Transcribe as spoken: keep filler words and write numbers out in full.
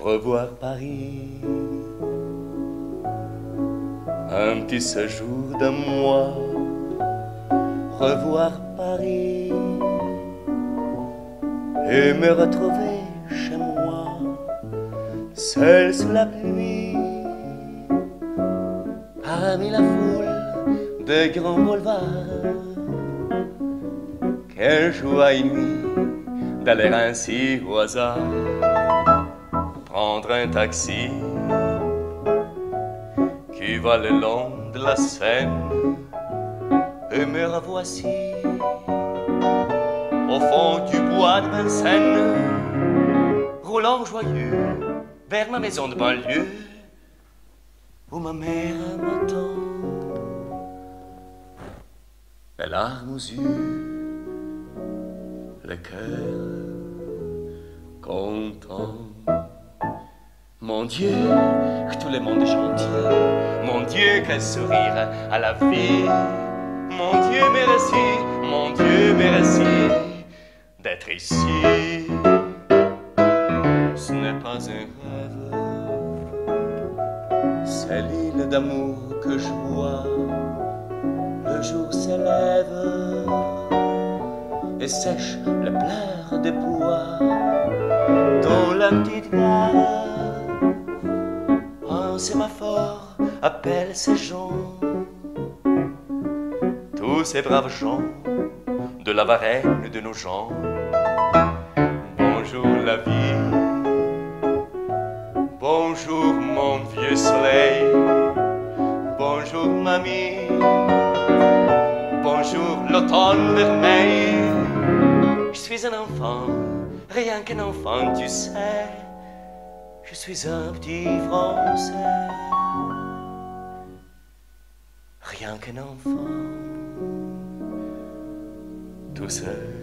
Revoir Paris, un petit séjour d'un mois. Revoir Paris et me retrouver chez moi, seul sous la pluie, parmi la foule des grands boulevards. Quelle joie inouïe d'aller ainsi au hasard, prendre un taxi qui va le long de la Seine, et me revoici au fond du bois de Vincennes, roulant joyeux vers ma maison de banlieue, où ma mère m'attend, les larmes aux yeux, le cœur content. Mon Dieu, que tout le monde est gentil. Mon Dieu, quel sourire à la vie. Mon Dieu, merci, mon Dieu, merci d'être ici. Ce n'est pas un rêve, c'est l'île d'amour que je vois. Le jour s'élève et sèche le pleurs des bois dans la petite gare. Un sémaphore appelle ces gens, tous ces braves gens de la Varenne de nos gens. Bonjour la vie, bonjour mon vieux soleil, bonjour mamie, bonjour l'automne vermeil. Je suis un enfant, rien qu'un enfant, tu sais. Je suis un petit Français, rien qu'un enfant, tout seul.